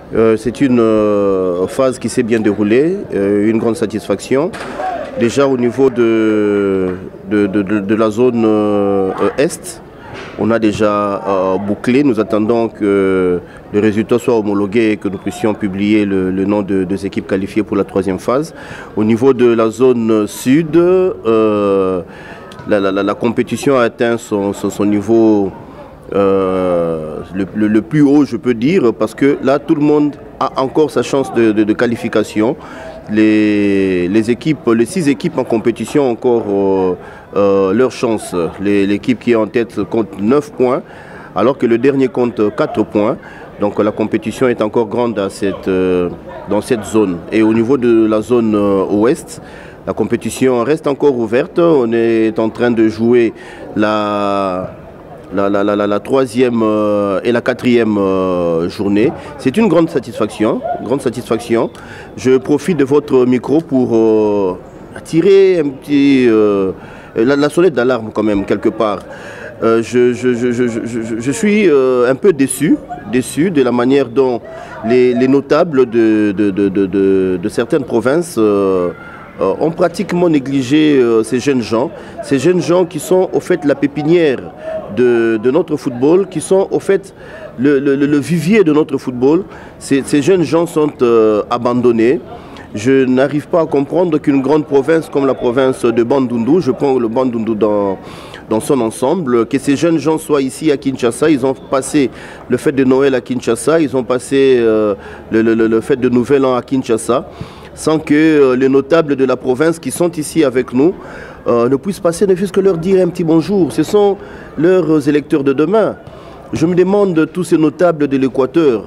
C'est une phase qui s'est bien déroulée, une grande satisfaction. Déjà au niveau de la zone Est, on a déjà bouclé. Nous attendons que le résultat soit homologué et que nous puissions publier le nom des équipes qualifiées pour la troisième phase. Au niveau de la zone Sud, la compétition a atteint son niveau le plus haut, je peux dire, parce que là, tout le monde a encore sa chance de qualification. Les 6 équipes en compétition ont encore leur chance. L'équipe qui est en tête compte 9 points, alors que le dernier compte 4 points. Donc la compétition est encore grande dans cette zone. Et au niveau de la zone ouest, la compétition reste encore ouverte. On est en train de jouer la troisième et la quatrième journée. C'est une grande satisfaction, Je profite de votre micro pour attirer un petit la sonnette d'alarme quand même quelque part. Je suis un peu déçu de la manière dont les notables de certaines provinces ont pratiquement négligé ces jeunes gens qui sont au fait la pépinière de notre football, qui sont au fait le vivier de notre football. Ces jeunes gens sont abandonnés. Je n'arrive pas à comprendre qu'une grande province comme la province de Bandundu, je prends le Bandundu dans son ensemble, que ces jeunes gens soient ici à Kinshasa. Ils ont passé le fête de Noël à Kinshasa, ils ont passé le fête de Nouvel An à Kinshasa, sans que les notables de la province qui sont ici avec nous ne puissent passer, ne fût-ce que leur dire un petit bonjour. Ce sont leurs électeurs de demain. Je me demande, tous ces notables de l'Équateur,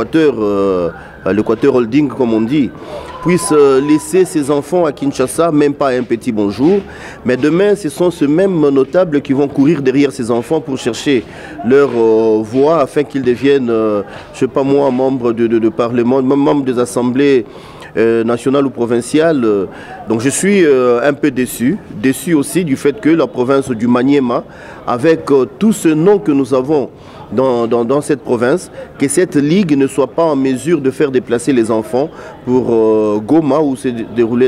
l'Équateur Holding comme on dit, puissent laisser ses enfants à Kinshasa, même pas un petit bonjour, mais demain ce sont ces mêmes notables qui vont courir derrière ces enfants pour chercher leur voix afin qu'ils deviennent, je ne sais pas moi, membres de parlement, membres des assemblées nationale ou provinciale. Donc je suis un peu déçu aussi du fait que la province du Maniema, avec tout ce nom que nous avons dans cette province, que cette ligue ne soit pas en mesure de faire déplacer les enfants pour Goma, où s'est déroulée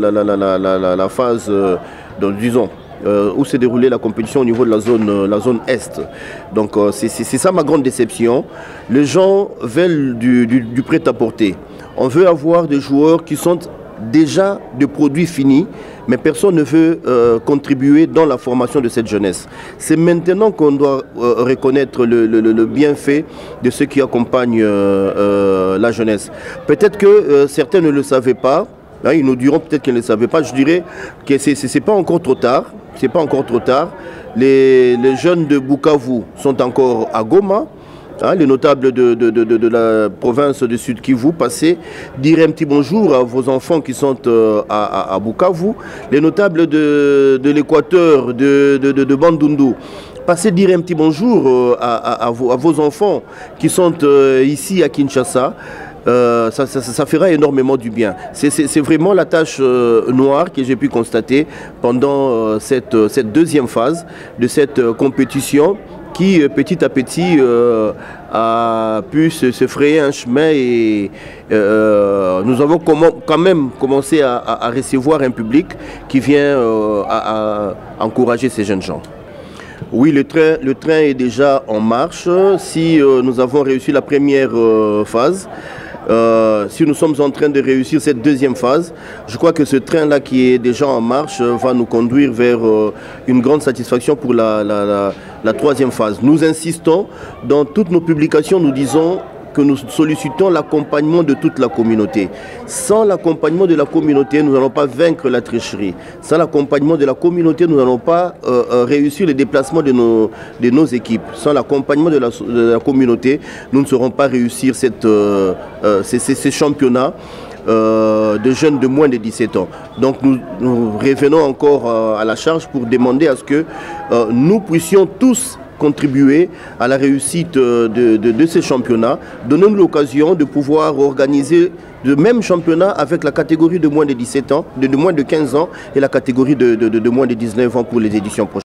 la phase, disons, où s'est déroulée la compétition au niveau de la zone Est. Donc c'est ça ma grande déception. Les gens veulent du prêt-à-porter. On veut avoir des joueurs qui sont déjà des produits finis, mais personne ne veut contribuer dans la formation de cette jeunesse. C'est maintenant qu'on doit reconnaître le bienfait de ceux qui accompagnent la jeunesse. Peut-être que certains ne le savaient pas. Hein, ils nous diront peut-être qu'ils ne le savaient pas. Je dirais que c'est pas encore trop tard. C'est pas encore trop tard. Les jeunes de Bukavu sont encore à Goma. Hein, les notables de la province de Sud Kivu, passez, dire un petit bonjour à vos enfants qui sont à Bukavu. Les notables de l'Équateur, de Bandundu, passez dire un petit bonjour à vos enfants qui sont ici à Kinshasa. Ça fera énormément du bien. C'est vraiment la tâche noire que j'ai pu constater pendant cette deuxième phase de cette compétition qui petit à petit a pu se frayer un chemin et nous avons quand même commencé à recevoir un public qui vient à encourager ces jeunes gens. Oui, le train est déjà en marche. Si nous avons réussi la première phase, si nous sommes en train de réussir cette deuxième phase, je crois que ce train-là qui est déjà en marche va nous conduire vers une grande satisfaction pour la troisième phase. Nous insistons, dans toutes nos publications, nous disons que nous sollicitons l'accompagnement de toute la communauté. Sans l'accompagnement de la communauté, nous n'allons pas vaincre la tricherie. Sans l'accompagnement de la communauté, nous n'allons pas réussir le déplacement de nos équipes. Sans l'accompagnement de la communauté, nous ne saurons pas réussir ces championnats de jeunes de moins de 17 ans. Donc nous revenons encore à la charge pour demander à ce que nous puissions tous contribuer à la réussite de ces championnats, donnons-nous l'occasion de pouvoir organiser le même championnat avec la catégorie de moins de 17 ans, de moins de 15 ans et la catégorie de moins de 19 ans pour les éditions prochaines.